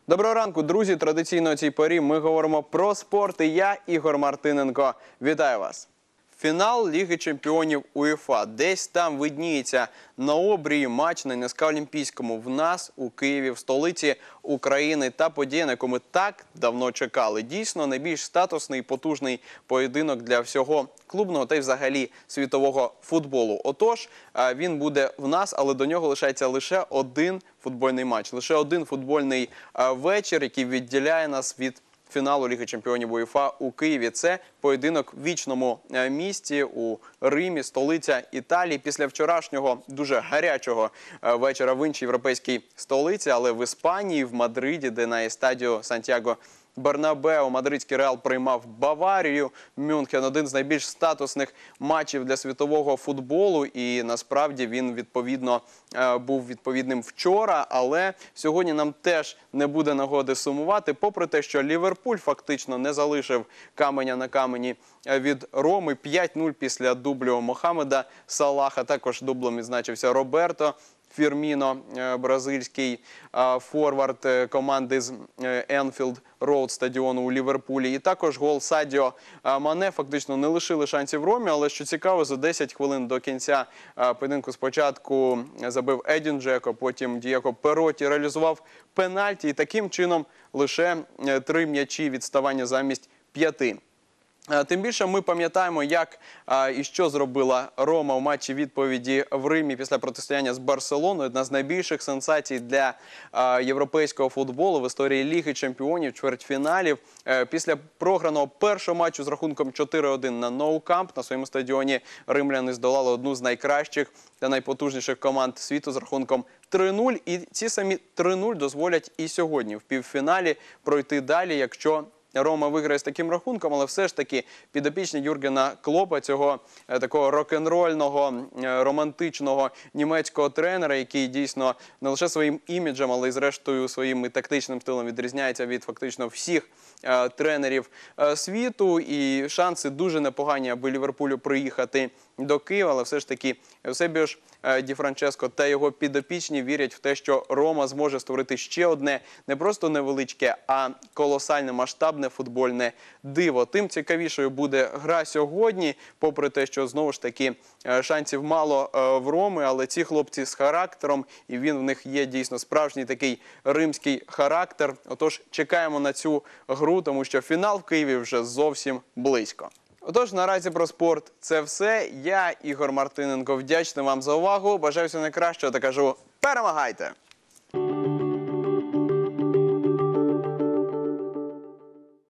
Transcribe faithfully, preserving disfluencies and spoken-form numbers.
Доброго ранку, друзі! Традиційно о цій порі ми говоримо про спорт. І я, Ігор Мартиненко. Вітаю вас! Фінал Ліги чемпіонів УЄФА. Десь там видніється на обрії матч на НСК Олімпійському. В нас, у Києві, в столиці України. Та подія, на яку ми так давно чекали. Дійсно, найбільш статусний і потужний поєдинок для всього клубного та й взагалі світового футболу. Отож, він буде в нас, але до нього лишається лише один футбольний матч. Лише один футбольний вечір, який відділяє нас від фіналу Ліги чемпіонів УЄФА у Києві. Це поєдинок в вічному місті у Римі, столиця Італії. Після вчорашнього дуже гарячого вечора в іншій європейській столиці, але в Іспанії, в Мадриді, де на естадіо Сантьяго Бернабеу мадридський Реал приймав Баварію. Мюнхен – один з найбільш статусних матчів для світового футболу. І насправді він, відповідно, був відповідним вчора. Але сьогодні нам теж не буде нагоди сумувати. Попри те, що Ліверпуль фактично не залишив каменя на камені від Роми. п'ять нуль після дублю Мохамеда Салаха. Також дублем відзначився Роберто Фірміно, бразильський форвард команди з Енфілд Роуд стадіону у Ліверпулі. І також гол Садіо Мане фактично не лишили шансів Ромі, але, що цікаво, за десять хвилин до кінця поєдинку спочатку забив Едін Джеко, потім Дієго Перотті реалізував пенальті. І таким чином лише три м'ячі відставання замість п'яти. Тим більше ми пам'ятаємо, як і що зробила Рома у матчі відповіді в Римі після протистояння з Барселоною. Одна з найбільших сенсацій для європейського футболу в історії Ліги чемпіонів, чвертьфіналів. Після програного першого матчу з рахунком чотири один на Nou Camp на своєму стадіоні римляни здолали одну з найкращих та найпотужніших команд світу з рахунком три нуль. І ці самі три нуль дозволять і сьогодні в півфіналі пройти далі, якщо Рома виграє з таким рахунком, але все ж таки підопічні Юргена Клопа, цього такого рок-н-рольного, романтичного німецького тренера, який дійсно не лише своїм іміджем, але й зрештою своїм тактичним стилем відрізняється від фактично всіх тренерів світу. І шанси дуже непогані, аби Ліверпулю приїхати до Києва, але все ж таки Евсебіо Ді Франческо та його підопічні вірять в те, що Рома зможе створити ще одне не просто невеличке, а колосальне масштабне футбольне диво. Тим цікавішою буде гра сьогодні, попри те, що знову ж таки шансів мало в Роми, але ці хлопці з характером, і він в них є дійсно справжній такий римський характер. Отож, чекаємо на цю гру, тому що фінал в Києві вже зовсім близько. Отож, наразі про спорт – це все. Я, Ігор Мартиненко, вдячний вам за увагу. Бажаю всього найкращого та кажу: перемагайте!